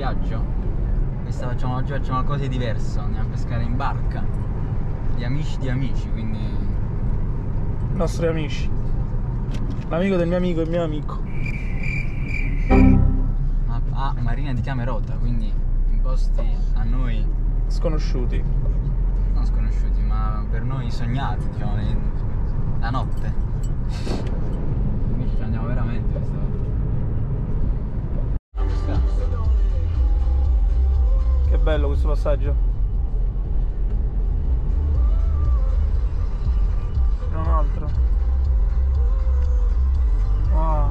viaggio. Questa oggi facciamo qualcosa di diverso, andiamo a pescare in barca. Di amici, quindi... Nostri amici. L'amico del mio amico e il mio amico. A Marina di Camerota, quindi in posti a noi... Sconosciuti. Non sconosciuti, ma per noi sognati, diciamo, la notte. Quindi ci andiamo veramente questa volta. Che bello questo passaggio. Un altro. Wow.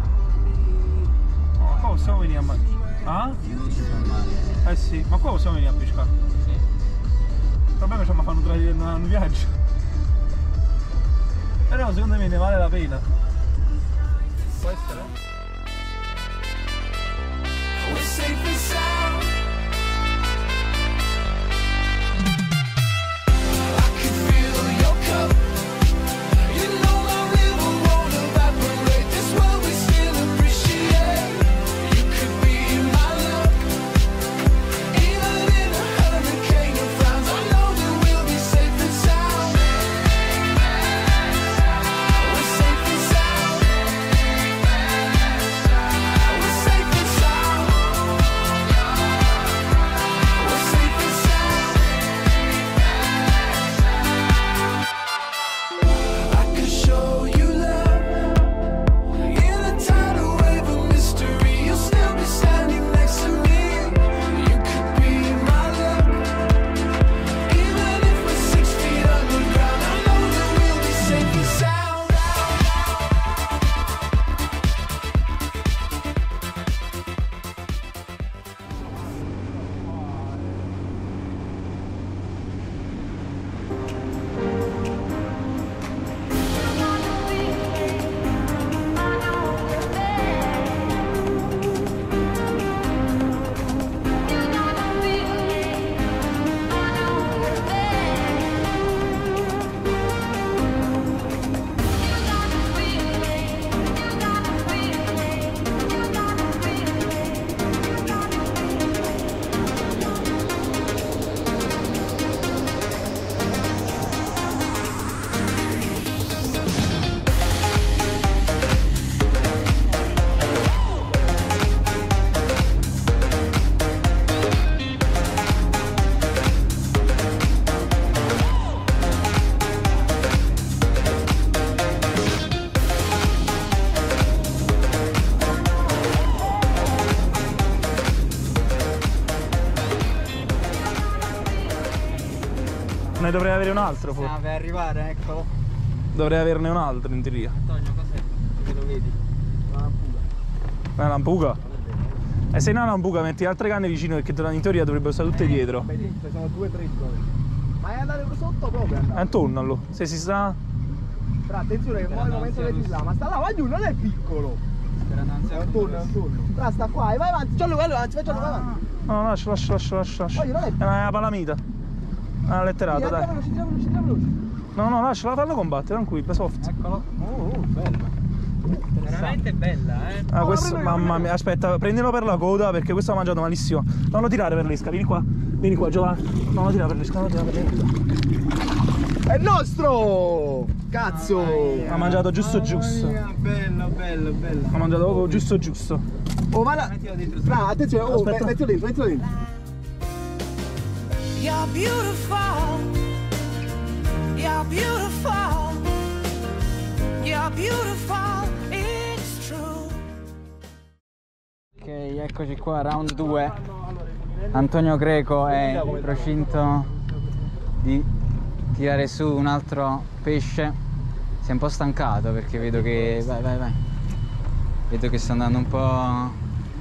Oh, qua possiamo venire a mangiare. Ah? Eh sì, ma qua possiamo venire a pescare. Sì. Il problema è che ci fanno un viaggio. Però secondo me ne vale la pena. Può essere? Ne dovrei avere un altro forse. Per arrivare, eccolo. Dovrei averne un altro in teoria. Antonio, cos'è? Che lo vedi? Una lampuga. Una lampuga? E se non una lampuga metti altre canne vicino perché in teoria dovrebbero stare tutte dietro. Sono 2 o 3 ma è andato sotto proprio. È intorno allora. Se si sta... Però attenzione che muore il momento che si là. Ma sta là, ma giù, non è piccolo. È un turno. Però sta qua, vai avanti, vai avanti, vai avanti. No, lascia. Voglio, non è È una palamita. Una letterata, dai. veloce. No, lasciala, fallo combattere, tranquillo, soft. Eccolo. Bella. Veramente bella, eh. Ah, questo, mamma mia, aspetta, prendilo per la coda perché questo ha mangiato malissimo. Non lo tirare per l'esca, vieni qua, Giovanni. Non lo tirare per l'esca, È nostro! Cazzo! Ha mangiato giusto. Bello. Ha mangiato proprio giusto. Oh, ma là! Attenzione, Aspetta. mettilo dentro. You're beautiful. It's true. Ok, eccoci qua, round 2. Antonio Greco è in procinto di tirare su un altro pesce. Si è un po' stancato perché vedo che... Vai. Vedo che sta andando un po'...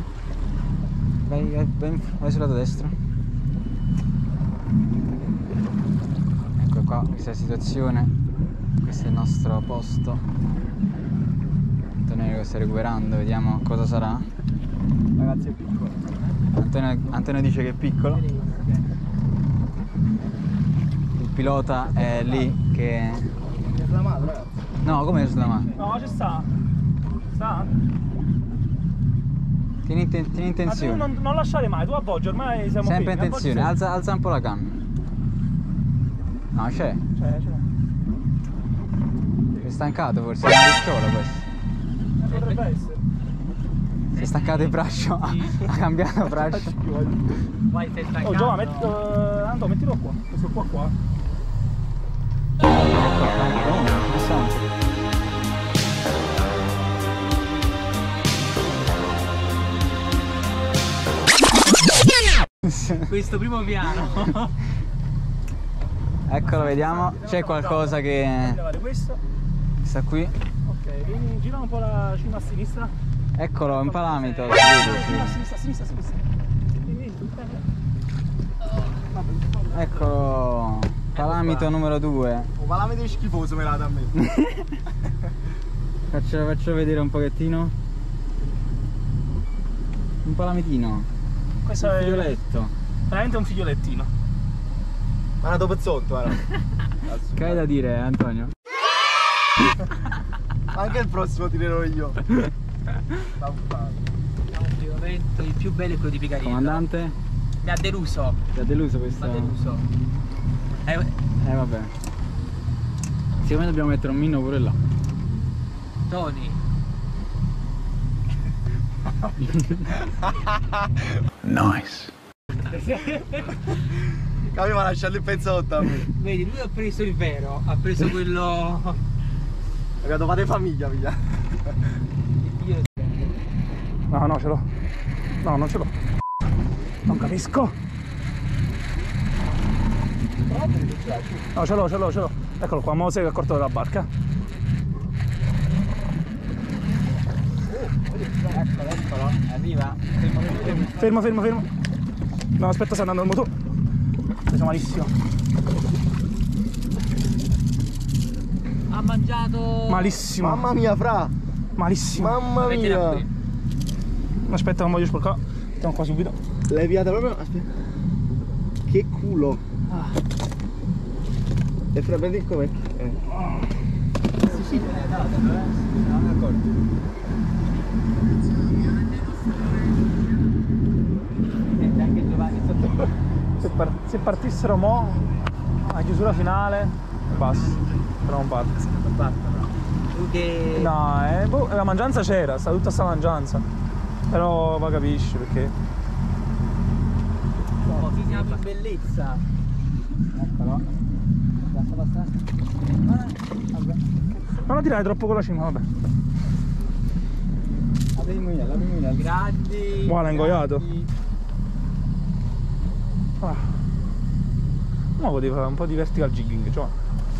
Vai sul lato destro. Ecco qua, questa è la situazione. Questo è il nostro posto. Antonio sta recuperando, vediamo cosa sarà. Ragazzi, è piccolo. Antonio dice che è piccolo. Il pilota è lì che... È slamato, ragazzi. No, come è slamato? No, ci sta. Tieni in Ma tu tensione. non lasciare mai, tu appoggi, ormai siamo Sempre in fermi, tensione, alza un po' la canna. No, c'è. Ce l'ho. Sei stancato forse, è una ricciola questo. Potrebbe essere. Si è staccato il braccio, ha cambiato il braccio. Vai, stai Oh staccando. Giova, Anto, mettilo qua, questo qua. Interessante. Questo primo piano. Eccolo, vediamo. C'è qualcosa che Levare questo. sta qui. Ok, vieni, gira un po' la cima a sinistra. Eccolo, un palamito. si vede, A sinistra. Vieni. Eccolo, palamito numero 2. Un palamite schifoso me l'ha da me. Faccio vedere un pochettino. Un palamitino. Questo è Figlioletto. veramente un figliolettino. Ma una pezzotto, guarda. Che hai da dire, Antonio? Anche il prossimo tirerò io. Il più bello è quello di Picarino. Comandante? Mi ha deluso. Ti ha deluso questo? Mi ha deluso. Vabbè. Secondo me dobbiamo mettere un minno pure là. Tony. Nice. Capi, ma lasciarlo il pezzotto a me. Vedi, lui ha preso il vero, ha preso quello. Ragazzi, fate famiglia, figlia. No, ce l'ho. No, non ce l'ho. Non capisco. No, ce l'ho. Eccolo qua, mo' sei accorto della barca. Eccolo, arriva. Fermo. No, aspetta, sta andando il motore. Preso malissimo. Ha mangiato. Malissimo. Mamma mia, fra. Malissimo. Mamma Mettila mia. qui. Aspetta, non voglio sporcare. Mettiamo qua subito. L'hai piata proprio. Aspetta. Che culo. E fra, prendi com'è? Sì, non mi accorgo. Anche Giovanni sotto. Se partissero mo, a chiusura finale, basta. Però non parte. Tu che. No, la mangianza c'era, sta tutta sta mangianza. Però va capisci perché. Oh, ti siamo in bellezza. Eccolo. Basta. Vabbè. Non la tirare troppo con la cima, vabbè. Apri il mulinello. Grandi. Buono, è ingoiato. Ah. Mo potevi fare un po' di vertical jigging, cioè.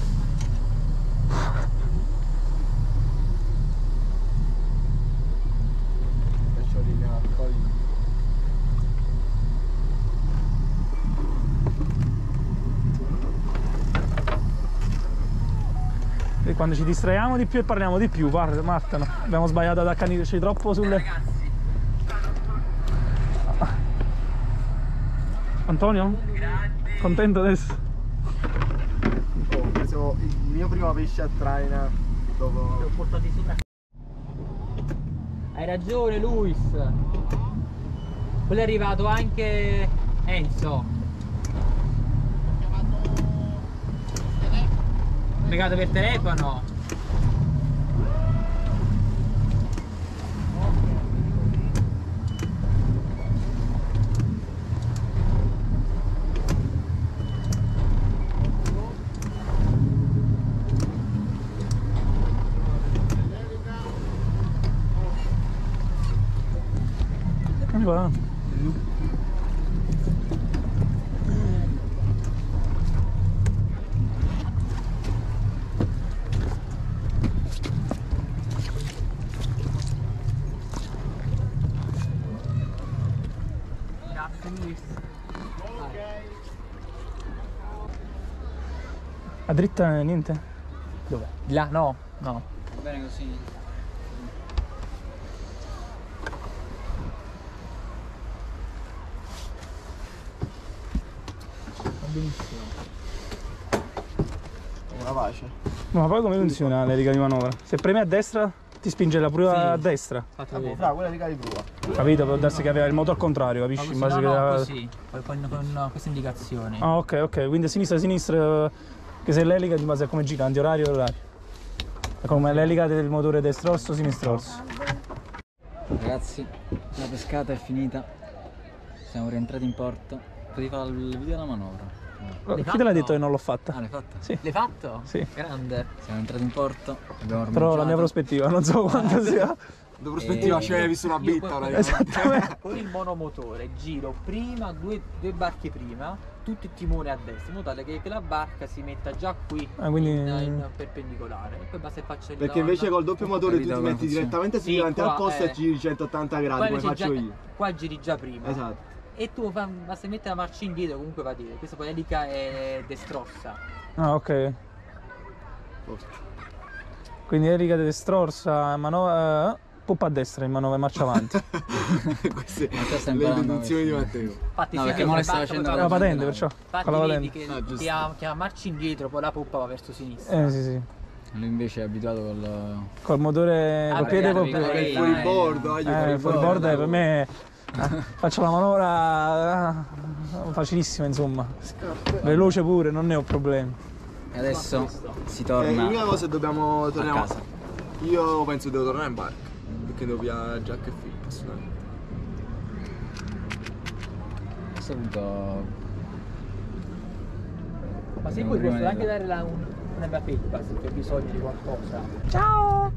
E quando ci distraiamo di più e parliamo di più, guarda, Marta, no. Abbiamo sbagliato ad accanirci troppo sulle. Antonio? Contento adesso? Ho preso il mio primo pesce a traina dopo. Li ho portati sopra. Hai ragione, Luis. Quello è arrivato anche Enzo. Legato per telefono. Come va? Grazie, Luis. A dritta niente? Dove? Di là? No. Va bene così. Va benissimo. Una pace. Ma poi come funziona le riga di manovra? Se premi a destra ti spinge la prua a destra. Fate Ah, vedere. fra, quella di prua. Capito? Può darsi che aveva il moto al contrario, Ma capisci? così, In base no, che no, aveva- così, con queste indicazioni. Ah, ok, quindi a sinistra, che se l'elica in base a come gira, antiorario orario. È come l'elica del motore destro-orso, sinistro-orso. Ragazzi, la pescata è finita. Siamo rientrati in porto. Potevi fare il video della manovra. Chi fatto? te l'ha detto che non l'ho fatta? Ah, l'hai fatta? Sì. L'hai fatto? Sì. Grande. Siamo entrati in porto. Abbiamo Però la mia ormeggiato. prospettiva, non so quanto sia. Da prospettiva ci hai visto una Io bitta, poi- praticamente. Esattamente. Con il monomotore giro prima, due barche prima, tutto il timone a destra, in modo tale che la barca si metta già qui Ah, quindi- in perpendicolare. E poi basta che faccio il Perché invece col doppio motore tu capito ti come metti funziona. direttamente Sì, davanti al qua, posto e giri 180 gradi Qua come invece faccio già- io. Qua giri già prima. Esatto. E tu basta mettere la marcia indietro, comunque va a dire. Questa poi l'elica è destrossa. Ah, ok. Quindi elica destrorsa, manovra. Poppa a destra in manovra e marcia avanti. Queste Ma te stai le imparando deduzioni di questo. Matteo. Infatti No, si perché vede mo le la sta barca facendo poi La va- la patente, perciò. Infatti Con la vedi patente. che Ah, giusto. che ha marcia indietro, poi la poppa va verso sinistra. Sì. Lui invece è abituato col. Col motore, col piede magari proprio. magari- Fuori bordo, Fuori bordo per me. Faccio la manovra facilissima, insomma. Veloce pure, non ne ho problemi. E adesso si L'unica torna cosa è dobbiamo a torniamo. casa. Io penso che devo tornare in barca. Perché devo pigliare giacca e film, assolutamente. A questo punto. Ma se Devo vuoi posso rimanere anche là. dare una peppa se c'è bisogno di qualcosa. Ciao!